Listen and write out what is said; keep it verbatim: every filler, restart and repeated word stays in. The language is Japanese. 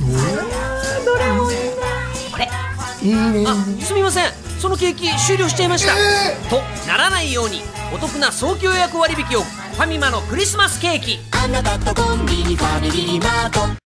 どれもいいな。これいいね。 あ、すみません、そのケーキ終了しちゃいました、 えとならないようにお得な早期予約割引をファミマのクリスマスケーキ。 あなたとコンビニファミリーマート。